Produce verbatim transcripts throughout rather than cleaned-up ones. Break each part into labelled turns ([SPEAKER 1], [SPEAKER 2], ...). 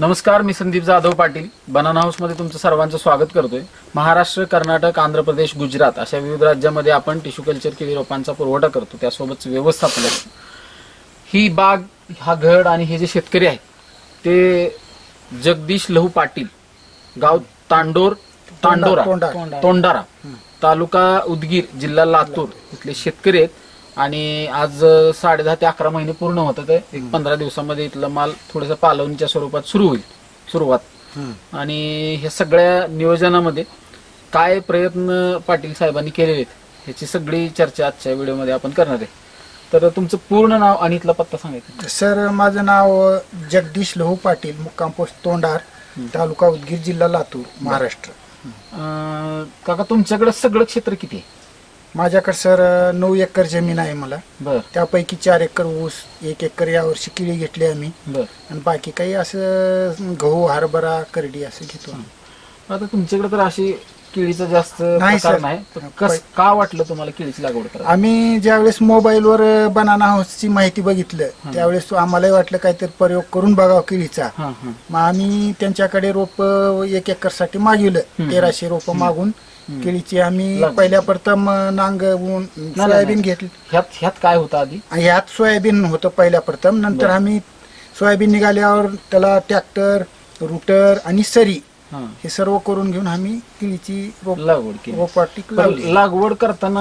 [SPEAKER 1] नमस्कार, मी Sandeep Jadhav Patil banana house मध्ये तुमचं सर्वांचं स्वागत करतोय। महाराष्ट्र, कर्नाटक, आंध्र प्रदेश, गुजरात अशा विविध राज्यांमध्ये आपण टिश्यू कल्चर केळी रोपांचा पुरवठा करतो, त्यासोबत व्यवस्थापन असतं। ही बाग, हा घड आणि हे जे शेतकरी आहेत ते जगदीश लहू पाटील, गाव तांडोर तांडोरा तोंडारा, तालुका उदगीर, जिल्हा लातूर इथले शेतकरी आहेत। आणि आज साडे दहा ते अकरा महिने पूर्ण होतात। एक पंधरा दिवसांमध्ये इथला माल थोडासा पालवणीच्या स्वरूपात सुरू होईल सुरुवात। आणि हे सगळ्या नियोजनामध्ये काय प्रयत्न पाटील साहेबांनी केलेले आहेत ह्याची सगळी चर्चा आजच्या व्हिडिओमध्ये आपण करणार आहे। तर तुमचं पूर्ण नाव आणि इथला पत्ता सांगायचं।
[SPEAKER 2] सर, माझं नाव जगदीश लहू पाटील, मुक्काम पोस्ट तोंडार, तालुका उदगीर, जिल्हा लातूर, महाराष्ट्र।
[SPEAKER 1] काका, तुमच्याकडे सगळं क्षेत्र किती आहे?
[SPEAKER 2] माझ्याकडे सर नऊ एकर जमीन आहे मला।
[SPEAKER 1] बर,
[SPEAKER 2] त्यापैकी चार एकर ऊस, एक एकर यावर्षी केळी घेतली आम्ही।
[SPEAKER 1] बर,
[SPEAKER 2] आणि बाकी काही असं गहू, हरभरा, करडी असं घेतो।
[SPEAKER 1] आता तुमच्याकडे तर अशी केळीचं जास्त
[SPEAKER 2] नाही
[SPEAKER 1] प्रकार
[SPEAKER 2] सर।
[SPEAKER 1] नाही, कस का वाटलं तुम्हाला केळीची लागवड करायला?
[SPEAKER 2] आम्ही ज्यावेळेस मोबाईलवर बनाना हाऊसची माहिती बघितलं त्यावेळेस आम्हालाही वाटलं काहीतरी प्रयोग करून बघावं केळीचा।
[SPEAKER 1] हा हा
[SPEAKER 2] मग आम्ही त्यांच्याकडे रोप एक एकर साठी मागवलं, तेराशे रोप मागून केळीची आम्ही पहिल्या प्रथम नांगवून सोयाबीन घेतली।
[SPEAKER 1] ह्यात ह्यात काय होतं आधी?
[SPEAKER 2] ह्यात सोयाबीन होतं पहिल्या प्रथम। नंतर आम्ही सोयाबीन निघाल्यावर त्याला ट्रॅक्टर, रुटर आणि सरी हे सर्व करून घेऊन आम्ही केळीची रोप
[SPEAKER 1] लागवड केली।
[SPEAKER 2] रोपाटी लावली।
[SPEAKER 1] लागवड करताना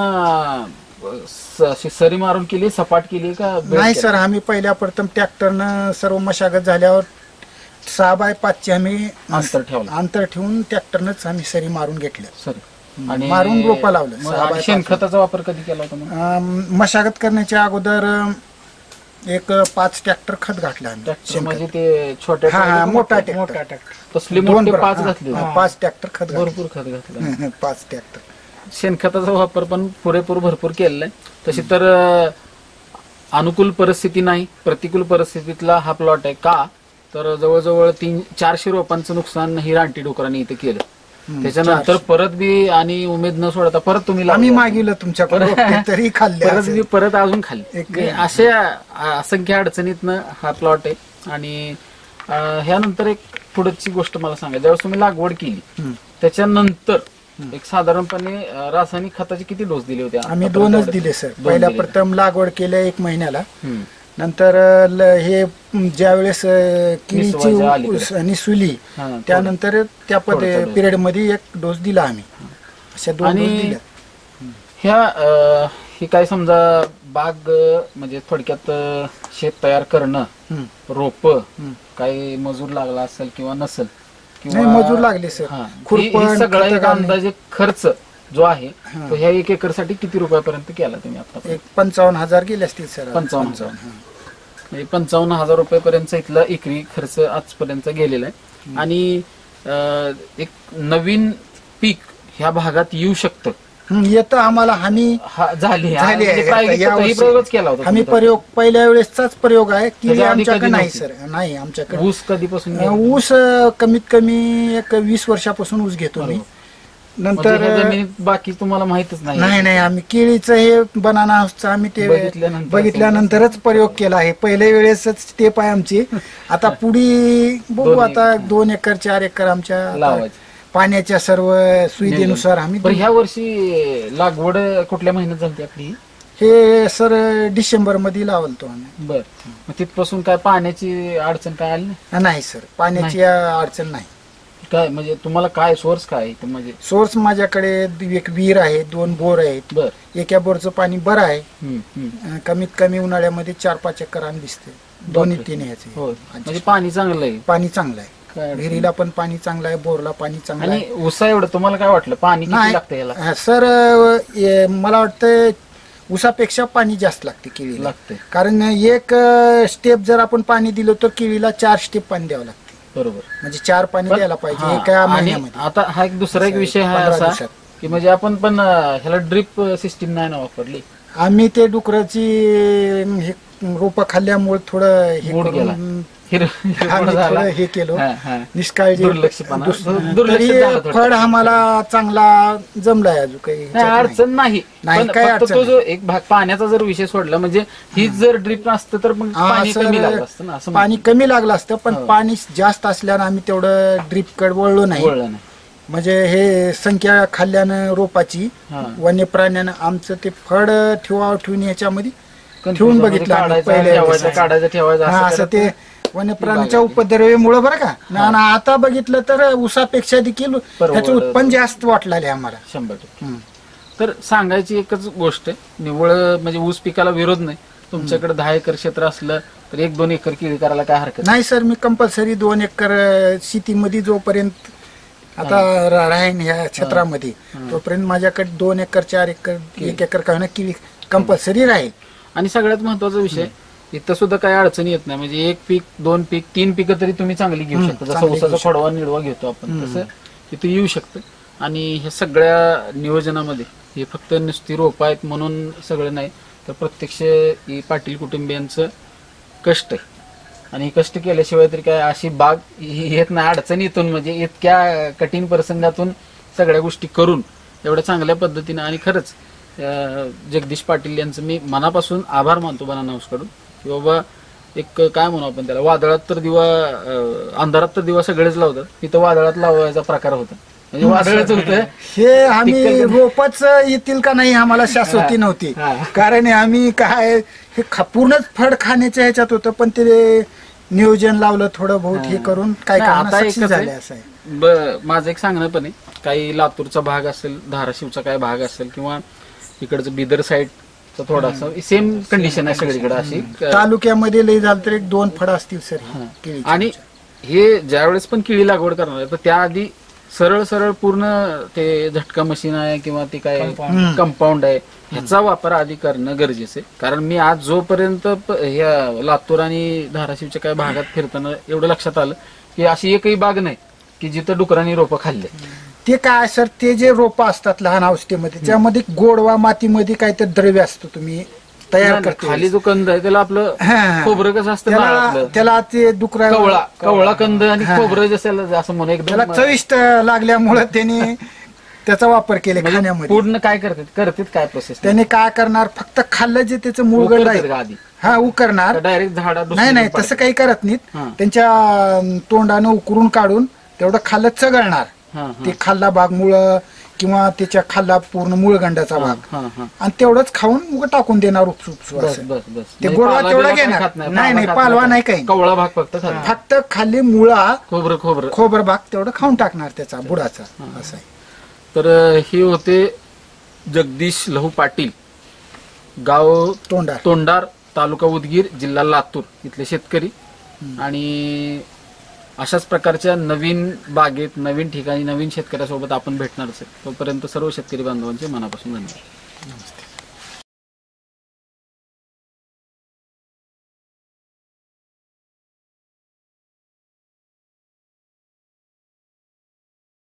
[SPEAKER 1] अशी सरी मारून केली, सपाट केली का?
[SPEAKER 2] नाही सर, आम्ही पहिल्या प्रथम ट्रॅक्टरनं सर्व मशागत झाल्यावर सहा बाय पाचचे आम्ही
[SPEAKER 1] अंतर ठेवलं,
[SPEAKER 2] अंतर ठेवून ट्रॅक्टरनंच आम्ही सरी मारून घेतलं,
[SPEAKER 1] सरी
[SPEAKER 2] आणि मारून रोपा लावलं।
[SPEAKER 1] शेणखताचा वापर कधी केला होता?
[SPEAKER 2] मशागत करण्याच्या अगोदर एक पाच ट्रॅक्टर खत घातलं आम्ही।
[SPEAKER 1] म्हणजे ते छोट्या
[SPEAKER 2] हा मोठा
[SPEAKER 1] मोठा तसले मोठे पाच घातले,
[SPEAKER 2] पाच ट्रॅक्टर खत,
[SPEAKER 1] भरपूर खत घातलं,
[SPEAKER 2] पाच ट्रॅक्टर।
[SPEAKER 1] शेणखताचा वापर पण पुरेपूर भरपूर केलेला आहे। तशी तर अनुकूल परिस्थिती नाही, प्रतिकूल परिस्थितीतला हा प्लॉट आहे। का तर जवळजवळ तीन चारशे रोपांचं नुकसान ही रानटी डुकरांनी इथे केलं। त्याच्यानंतर परत बी आणि उमेद न सोडता परत तुम्ही
[SPEAKER 2] आम्ही मागितलं तुमच्याकडे तरी खाल्ले,
[SPEAKER 1] परत मी परत अजून खाल्ले। अशा असंख्य अडचणीतनं हा प्लॉट आहे। आणि ह्यानंतर एक पुढची गोष्ट मला सांगा, ज्यावेळेस तुम्ही लागवड केली त्याच्यानंतर एक साधारणपणे रासायनिक खताचे किती डोस दिले होते?
[SPEAKER 2] आम्ही दोनच दिले सर। पहिल्या प्रथम लागवड केल्या एक महिन्याला, नंतर हे ज्या वेळेस केळीची निसुली त्यानंतर त्या पिरियड मध्ये एक डोस दिला आम्ही, अशा दोन डोस दिल्या।
[SPEAKER 1] ह्या हे काय समजा बाग म्हणजे थोडक्यात शेत तयार करणं, रोप काही मजूर लागला असेल किंवा नसेल,
[SPEAKER 2] नाही मजूर लागले सर,
[SPEAKER 1] सगळा एक अंदाजे खर्च जो आहे तो ह्या एक एकर साठी किती रुपयापर्यंत केला तुम्ही आता?
[SPEAKER 2] एक पंचावन्न हजार गेले असतील सर।
[SPEAKER 1] पंचावन्न हजार म्हणजे पंचावन्न हजार रुपयापर्यंत इथला एकरी खर्च आजपर्यंत गेलेला आहे। आणि एक नवीन पीक ह्या भागात येऊ शकतं
[SPEAKER 2] येतं आम्हाला। आम्ही
[SPEAKER 1] झाली
[SPEAKER 2] प्रयोगच केला होता आम्ही, प्रयोग पहिल्या वेळेसचाच प्रयोग आहे की आमच्याकडे नाही सर, नाही आमच्याकडे।
[SPEAKER 1] ऊस कधीपासून?
[SPEAKER 2] ऊस कमीत कमी एक वीस वर्षापासून ऊस घेतो मी। नंतर
[SPEAKER 1] बाकी तुम्हाला माहितच नाही?
[SPEAKER 2] नाही नाही, आम्ही केळीचं हे बनाना हाऊसचं आम्ही ते बघितल्यानंतरच प्रयोग केला आहे। पहिल्या वेळेसच स्टेप आहे आमची। आता पुढे बघू, आता दोन एकर चार एकर आमच्या पाण्याच्या सर्व सुविधेनुसार आम्ही।
[SPEAKER 1] ह्या वर्षी लागवड कुठल्या महिन्यात झाली आपली?
[SPEAKER 2] हे सर डिसेंबर मध्ये लावलतो आम्ही।
[SPEAKER 1] बर, तिथपासून काय पाण्याची अडचण काय आली
[SPEAKER 2] नाही सर? पाण्याची अडचण नाही।
[SPEAKER 1] काय म्हणजे तुम्हाला काय सोर्स काय? म्हणजे
[SPEAKER 2] सोर्स माझ्याकडे एक विहीर आहे, दोन बोर आहेत।
[SPEAKER 1] बर,
[SPEAKER 2] एका बोरचं पाणी बरं आहे, कमीत कमी उन्हाळ्यामध्ये चार पाच एकर रान दिसते, दोन्ही तीन ह्याचे।
[SPEAKER 1] म्हणजे पाणी चांगलं आहे?
[SPEAKER 2] पाणी चांगलं आहे, विहिरीला पण पाणी चांगलं आहे, बोरला पाणी चांगलं आहे।
[SPEAKER 1] आणि ऊसा एवढं तुम्हाला काय वाटलं पाणी किती लागतं याला?
[SPEAKER 2] सर मला वाटतं ऊसापेक्षा पाणी जास्त लागते केळीला,
[SPEAKER 1] लागते
[SPEAKER 2] कारण एक स्टेप जर आपण पाणी दिलं तर केळीला चार स्टेप पाणी द्यावं लागतं। बरोबर, म्हणजे चार पाणी द्यायला पाहिजे एका महिन्यामध्ये।
[SPEAKER 1] आता हा एक दुसरा एक विषय आहे असा की म्हणजे आपण पण ह्याला ड्रिप सिस्टीम नाही ना वापरली
[SPEAKER 2] आम्ही, ते डुकराची हे रोप खाल्ल्यामुळे थोडं हे
[SPEAKER 1] मूड गेला.
[SPEAKER 2] करून
[SPEAKER 1] हिर-
[SPEAKER 2] आम्ही
[SPEAKER 1] हिरवळ झाला.
[SPEAKER 2] थोडं हे केलं
[SPEAKER 1] हा, हा.
[SPEAKER 2] निष्काळजी
[SPEAKER 1] दुर्लक्षपणा.
[SPEAKER 2] दुस-
[SPEAKER 1] दुर्लक्ष
[SPEAKER 2] तरी
[SPEAKER 1] झालं थोडं.
[SPEAKER 2] फळ आम्हाला चांगला जमलाय अजून काही
[SPEAKER 1] नाही,
[SPEAKER 2] ह्याच्यात नाही.
[SPEAKER 1] अडचण नाही.
[SPEAKER 2] नाही,
[SPEAKER 1] पण
[SPEAKER 2] काही
[SPEAKER 1] फक्त
[SPEAKER 2] अडचण
[SPEAKER 1] तो जो एक भाग पाण्याचा जर विषय सोडला म्हणजे ही जर ड्रीप असतं तर मग
[SPEAKER 2] हा,
[SPEAKER 1] पाणी
[SPEAKER 2] सर,
[SPEAKER 1] कमी लागलं असतं ना असं
[SPEAKER 2] पाणी कमी लागलं असतं पण
[SPEAKER 1] हो.
[SPEAKER 2] पाणी जास्त असल्यानं आम्ही तेवढं ड्रीप कड वळलो नाही
[SPEAKER 1] वळलं नाही.
[SPEAKER 2] म्हणजे हे संख्या खाल्ल्यानं रोपाची
[SPEAKER 1] हा.
[SPEAKER 2] वन्य प्राण्यानं आमचं ते फळ ठेवा ठेवून ह्याच्यामध्ये ठेवून
[SPEAKER 1] Confusion
[SPEAKER 2] बघितलं आम्ही
[SPEAKER 1] काढायचं,
[SPEAKER 2] पहिल्या
[SPEAKER 1] ठेवायचं,
[SPEAKER 2] वेळेस.
[SPEAKER 1] काढायचं ठेवायचं
[SPEAKER 2] हा,
[SPEAKER 1] असं
[SPEAKER 2] असं
[SPEAKER 1] करत
[SPEAKER 2] ते वन्य प्राण्याच्या
[SPEAKER 1] बागायती.
[SPEAKER 2] उपद्रवीमुळे बरं का ना ना आता बघितलं तर ऊसापेक्षा देखील त्याचं उत्पन्न जास्त वाटलं आम्हाला.
[SPEAKER 1] शंभर टक्के.
[SPEAKER 2] हम्म.
[SPEAKER 1] तर सांगायची एकच गोष्ट आहे, निव्वळ म्हणजे ऊस पिकाला विरोध नाही. तुमच्याकडे दहा एकर क्षेत्र असलं तर एक दोन एकर केळी करायला काय हरकत नाही.
[SPEAKER 2] नाही सर, मी कंपल्सरी दोन एकर अं, शेतीमध्ये जोपर्यंत आता रा- राहीन ह्या क्षेत्रामध्ये तोपर्यंत माझ्याकडे दोन एकर चार एकर एक एकर काय ना केळी कंपल्सरी राहील.
[SPEAKER 1] आणि सगळ्यात महत्वाचा विषय इथं सुद्धा काही अडचणी येत नाही. म्हणजे एक पीक दोन पीक तीन पिकं तरी तुम्ही चांगली घेऊ
[SPEAKER 2] हम्म,
[SPEAKER 1] शकता. जसं
[SPEAKER 2] चांगली
[SPEAKER 1] ऊसाचा
[SPEAKER 2] घेऊ
[SPEAKER 1] खोडवा निडवा घेतो आपण तसं इथं येऊ शकतं. आणि हे सगळ्या नियोजनामध्ये हे फक्त नुसती रोपं आहेत म्हणून सगळं नाही, तर प्रत्यक्ष ही पाटील कुटुंबियांचं कष्ट आहे. आणि हे कष्ट केल्याशिवाय तरी काय अशी बाग ही येत नाही अडचणीतून. म्हणजे इतक्या कठीण प्रसंगातून सगळ्या गोष्टी करून एवढ्या चांगल्या पद्धतीनं. आणि खरंच अं, जगदीश पाटील यांचं मी मनापासून आभार मानतो बनाना हाऊसकडून की बाबा एक काय म्हणू आपण त्याला, वादळात तर दिवा अं, अंधारात तर दिवा सगळेच लावतात, तिथं वादळात लावायचा प्रकार होता. म्हणजे वादळच होतं
[SPEAKER 2] हे आम्ही रोपच येतील का नाही आम्हाला शाश्वती नव्हती.
[SPEAKER 1] हा.
[SPEAKER 2] कारण आम्ही काय हे ख- पूर्णच फळ खाण्याच्या ह्याच्यात होतं पण ते नियोजन लावलं थोडं बहुत हे करून काय
[SPEAKER 1] नाही,
[SPEAKER 2] कारण
[SPEAKER 1] आता
[SPEAKER 2] सक्सेस
[SPEAKER 1] एकच आहे.
[SPEAKER 2] झाले असं आहे.
[SPEAKER 1] ब- माझं एक सांगणं पण आहे, काही लातूरचा भाग असेल, धाराशिवचा काय भाग असेल किंवा इकडचं बिदर साईडचा थोडासा सेम कंडिशन आहे सगळीकडे अशी.
[SPEAKER 2] तालुक्यामध्ये लई झालं तर एक दोन फळ असतील सर
[SPEAKER 1] हा.
[SPEAKER 2] केळीची.
[SPEAKER 1] आणि हे ज्यावेळेस पण केळी लागवड करणार आहे तर त्याआधी सरळ सरळ पूर्ण ते झटका मशीन आहे किंवा ते काय कंपाऊंड आहे ह्याचा वापर आधी करणं गरजेचं आहे. कारण मी आज जोपर्यंत प- ह्या लातूर आणि धाराशिवच्या काही भागात फिरताना एवढं लक्षात आलं की अशी एकही बाग नाही की जिथं डुकरांनी रोपं खाल्ले.
[SPEAKER 2] ते काय सर, ते जे रोप असतात लहान अवस्थेमध्ये त्यामध्ये गोडवा मातीमध्ये काहीतरी द्रव्य असतो तुम्ही तयार करता.
[SPEAKER 1] खाली जो कंद आहे त्याला आपलं
[SPEAKER 2] हा.
[SPEAKER 1] खोबरं कसं असतं
[SPEAKER 2] त्याला
[SPEAKER 1] नारळातलं.
[SPEAKER 2] त्याला ते डुकरा
[SPEAKER 1] कवळा कवळा कंद आणि
[SPEAKER 2] हा.
[SPEAKER 1] खोबरं जसं असं म्हणून
[SPEAKER 2] त्याला
[SPEAKER 1] एकदम
[SPEAKER 2] चविष्ट लागल्यामुळे त्याने त्याचा वापर केला खाण्यामध्ये.
[SPEAKER 1] पूर्ण काय करतात करतात काय प्रोसेस
[SPEAKER 2] त्याने काय करणार, फक्त खाल्लं जे त्याचं मूळगड आहे
[SPEAKER 1] आधी
[SPEAKER 2] हा उकरणार.
[SPEAKER 1] डायरेक्ट झाडा
[SPEAKER 2] नाही नाही तसं काही करत नाहीत.
[SPEAKER 1] हा.
[SPEAKER 2] त्यांच्या अं, तोंडानं उकरून काढून तेवढं खाल्लं चगळणार. ते खाल्ला भाग मुळ किंवा त्याच्या खाल्ला पूर्ण मूळगंडाचा भाग आणि तेवढंच खाऊन मग टाकून देणार उपसू उपसू
[SPEAKER 1] बस
[SPEAKER 2] असं.
[SPEAKER 1] बस बस
[SPEAKER 2] ते गोडवा तेवढा घेणार नाही नाही पालवा नाही काही
[SPEAKER 1] कवळा भाग फक्त खाल्ला.
[SPEAKER 2] फक्त खाली मुळा
[SPEAKER 1] खोबरं खोबरं
[SPEAKER 2] खोबर भाग तेवढं खाऊन टाकणार त्याचा बुडाचा असं आहे.
[SPEAKER 1] तर हे होते जगदीश लहू पाटील, गाव
[SPEAKER 2] तोंडार
[SPEAKER 1] तोंडार, तालुका उदगीर, जिल्हा लातूर इथले शेतकरी. आणि अशाच प्रकारच्या नवीन बागेत नवीन ठिकाणी नवीन शेतकऱ्यासोबत आपण भेटणार असेल. तोपर्यंत सर्व शेतकरी बांधवांचे मनापासून धन्यवाद.
[SPEAKER 2] नमस्ते.